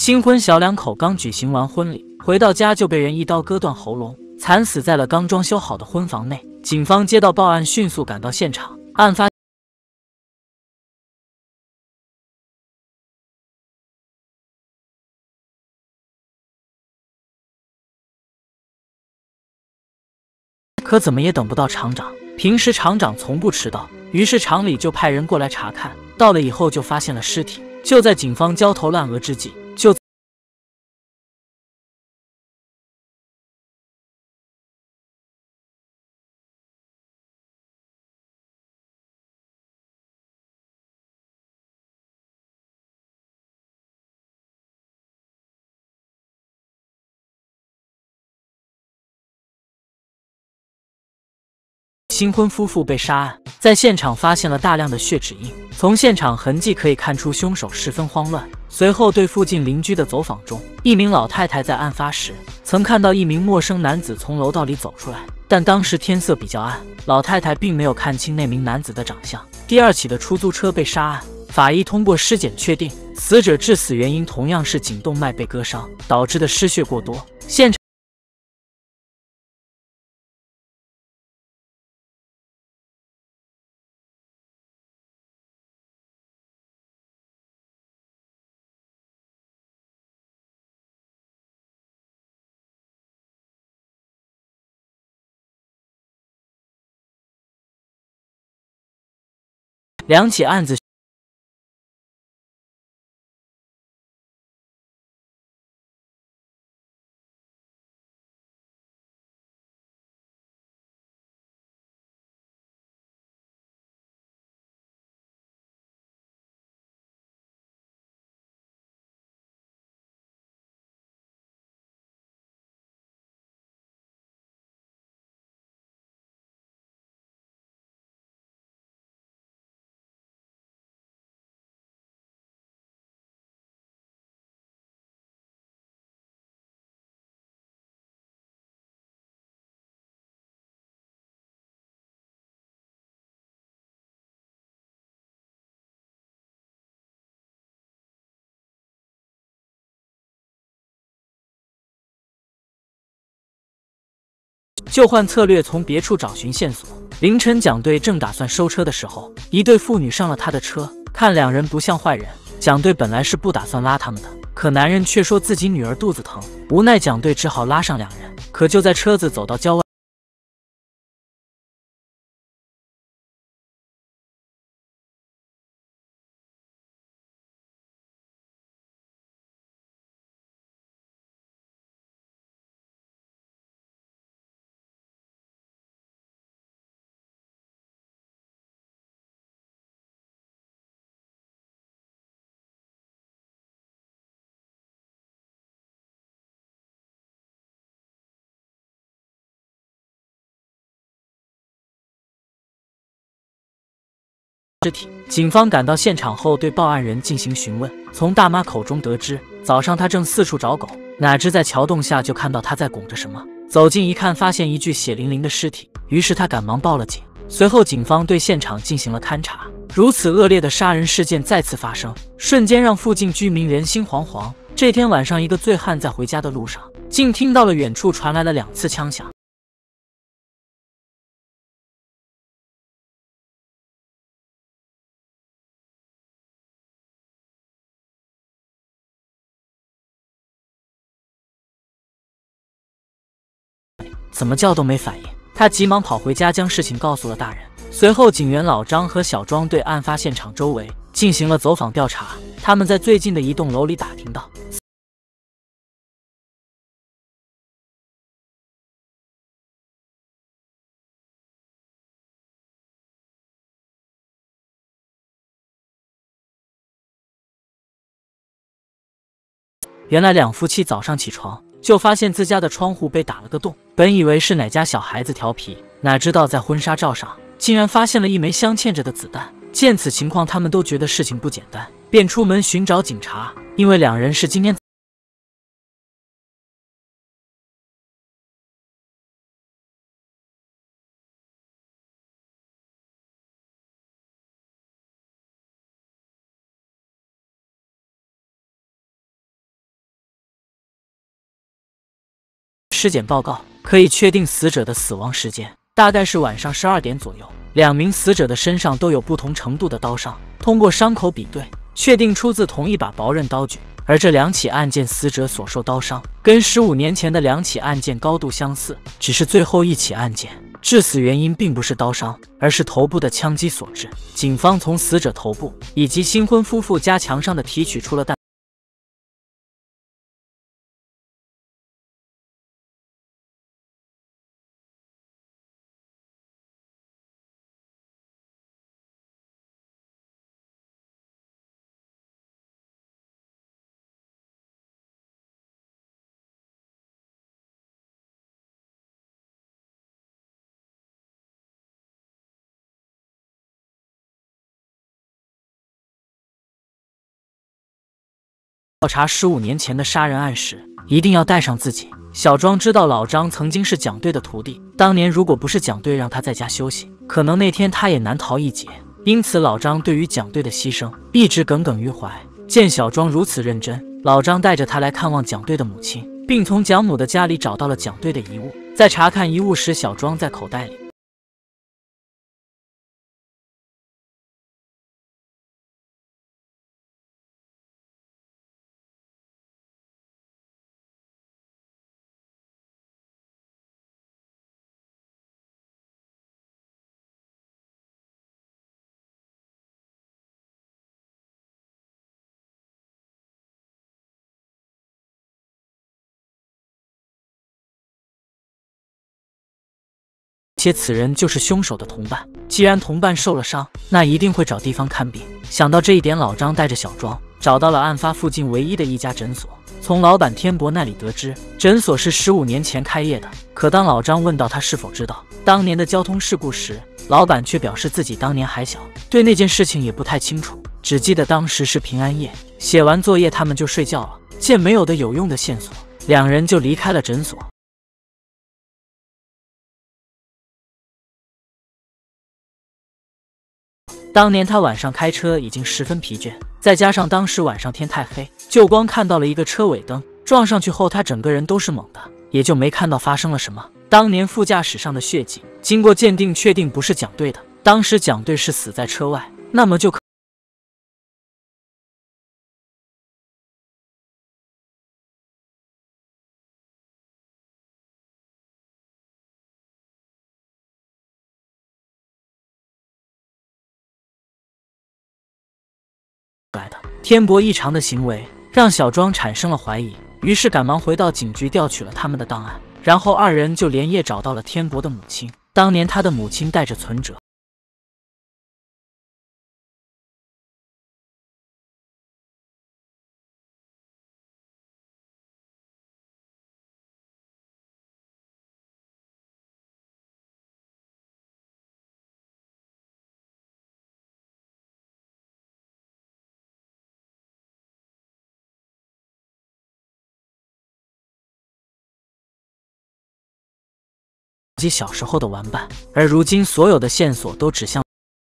新婚小两口刚举行完婚礼，回到家就被人一刀割断喉咙，惨死在了刚装修好的婚房内。警方接到报案，迅速赶到现场。案发可怎么也等不到厂长。平时厂长从不迟到，于是厂里就派人过来查看。到了以后就发现了尸体。就在警方焦头烂额之际，新婚夫妇被杀案，在现场发现了大量的血指印。从现场痕迹可以看出，凶手十分慌乱。随后，对附近邻居的走访中，一名老太太在案发时曾看到一名陌生男子从楼道里走出来，但当时天色比较暗，老太太并没有看清那名男子的长相。第二起的出租车被杀案，法医通过尸检确定，死者致死原因同样是颈动脉被割伤导致的失血过多。现场两起案子救换策略从别处找寻线索。凌晨，蒋队正打算收车的时候，一对父女上了他的车。看两人不像坏人，蒋队本来是不打算拉他们的，可男人却说自己女儿肚子疼，无奈蒋队只好拉上两人。可就在车子走到郊外，尸体。警方赶到现场后，对报案人进行询问。从大妈口中得知，早上她正四处找狗，哪知在桥洞下就看到她在拱着什么。走近一看，发现一具血淋淋的尸体，于是她赶忙报了警。随后，警方对现场进行了勘查。如此恶劣的杀人事件再次发生，瞬间让附近居民人心惶惶。这天晚上，一个醉汉在回家的路上，竟听到了远处传来了2次枪响。怎么叫都没反应，他急忙跑回家将事情告诉了大人。随后，警员老张和小庄对案发现场周围进行了走访调查。他们在最近的一栋楼里打听到，原来2夫妻早上起床就发现自家的窗户被打了个洞，本以为是哪家小孩子调皮，哪知道在婚纱照上竟然发现了一枚镶嵌着的子弹。见此情况，他们都觉得事情不简单，便出门寻找警察。因为两人是今天尸检报告，可以确定死者的死亡时间大概是晚上12点左右。2名死者的身上都有不同程度的刀伤，通过伤口比对，确定出自同一把薄刃刀具。而这2起案件死者所受刀伤跟15年前的2起案件高度相似，只是最后1起案件致死原因并不是刀伤，而是头部的枪击所致。警方从死者头部以及新婚夫妇家墙上的提取出了弹。调查15年前的杀人案时，一定要带上自己。小庄知道老张曾经是蒋队的徒弟，当年如果不是蒋队让他在家休息，可能那天他也难逃一劫。因此，老张对于蒋队的牺牲一直耿耿于怀。见小庄如此认真，老张带着他来看望蒋队的母亲，并从蒋母的家里找到了蒋队的遗物。在查看遗物时，小庄在口袋里且此人就是凶手的同伴。既然同伴受了伤，那一定会找地方看病。想到这一点，老张带着小庄找到了案发附近唯一的一家诊所。从老板天伯那里得知，诊所是15年前开业的。可当老张问到他是否知道当年的交通事故时，老板却表示自己当年还小，对那件事情也不太清楚，只记得当时是平安夜，写完作业他们就睡觉了。见没有的有用的线索，两人就离开了诊所。当年他晚上开车已经十分疲倦，再加上当时晚上天太黑，就光看到了一个车尾灯，撞上去后他整个人都是懵的，也就没看到发生了什么。当年副驾驶上的血迹经过鉴定确定不是蒋队的，当时蒋队是死在车外，那么就可来的。天伯异常的行为让小庄产生了怀疑，于是赶忙回到警局调取了他们的档案，然后二人就连夜找到了天伯的母亲。当年他的母亲带着存折自己小时候的玩伴，而如今所有的线索都指向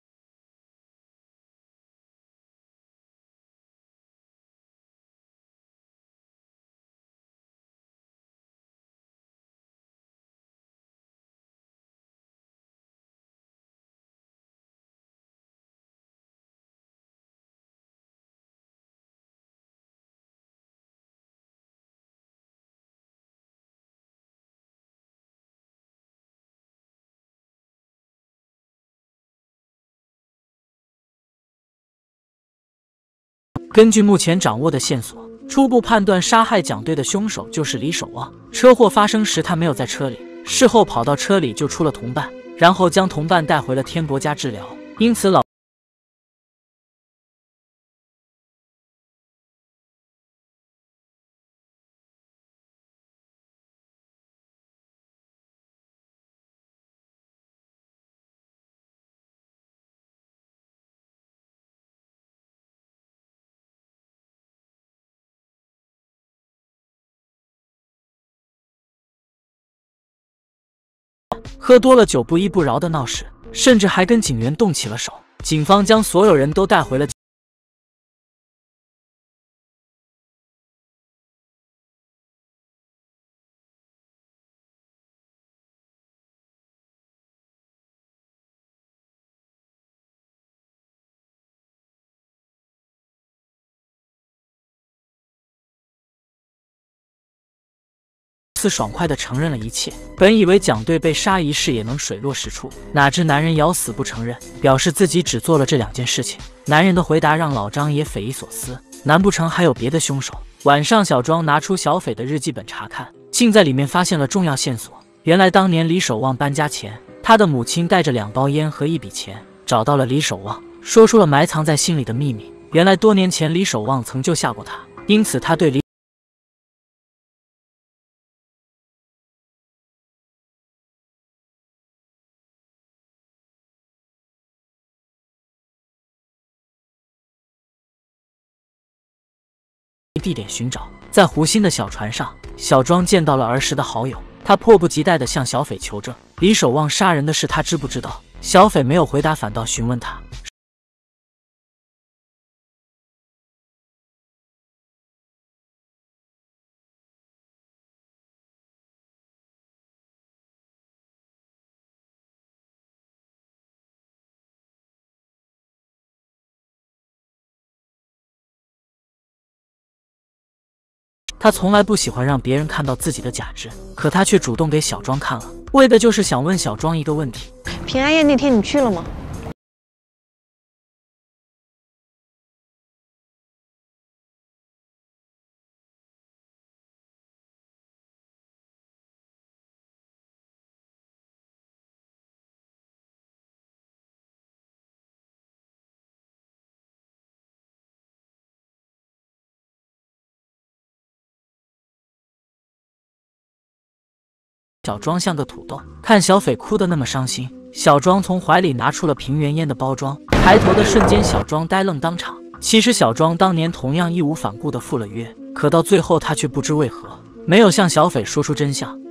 根据目前掌握的线索，初步判断杀害蒋队的凶手就是李守望。车祸发生时他没有在车里，事后跑到车里救出了同伴，然后将同伴带回了天伯家治疗。因此老喝多了酒不依不饶的闹事，甚至还跟警员动起了手。警方将所有人都带回了似爽快地承认了一切。本以为蒋队被杀一事也能水落石出，哪知男人咬死不承认，表示自己只做了这2件事情。男人的回答让老张也匪夷所思，难不成还有别的凶手？晚上，小庄拿出小斐的日记本查看，竟在里面发现了重要线索。原来当年李守望搬家前，他的母亲带着2包烟和一笔钱找到了李守望，说出了埋藏在心里的秘密。原来多年前李守望曾救下过他，因此他对李地点寻找。在湖心的小船上，小庄见到了儿时的好友，他迫不及待地向小斐求证李守望杀人的事他知不知道。小斐没有回答，反倒询问他他从来不喜欢让别人看到自己的假肢，可他却主动给小庄看了，为的就是想问小庄一个问题： 平安夜那天你去了吗？ 小庄像个土豆，看小斐哭得那么伤心，小庄从怀里拿出了平原烟的包装，抬头的瞬间，小庄呆愣当场。其实小庄当年同样义无反顾地赴了约，可到最后他却不知为何没有向小斐说出真相。